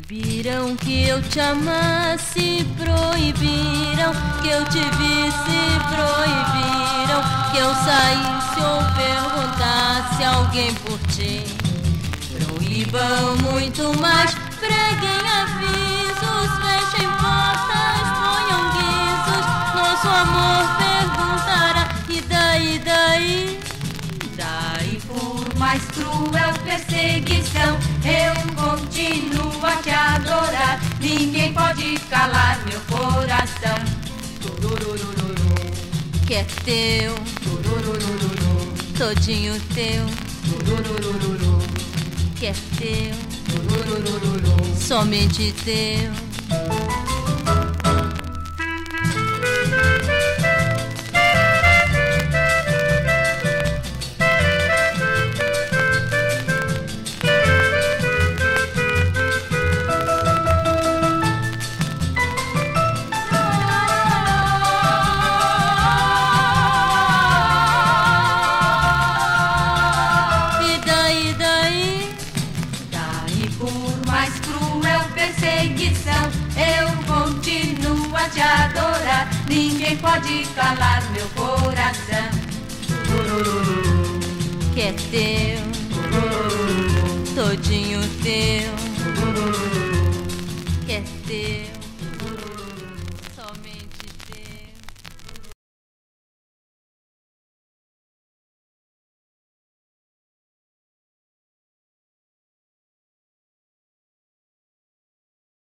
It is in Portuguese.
Proibiram que eu te amasse, proibiram que eu te visse, proibiram que eu saísse ou perguntasse alguém por ti. Proíbam muito mais, preguem avisos, fechem portas, ponham guizos. Nosso amor perguntará, e daí, daí? Daí, por mais cruel perseguição, eu continuo a te adorar. Ninguém pode calar meu coração. Tururururu, que é teu, tururururu, todinho teu, tururururu, que é teu, tururururu, somente teu. Por mais cruel perseguição, eu continuo a te adorar. Ninguém pode calar meu coração, que é teu.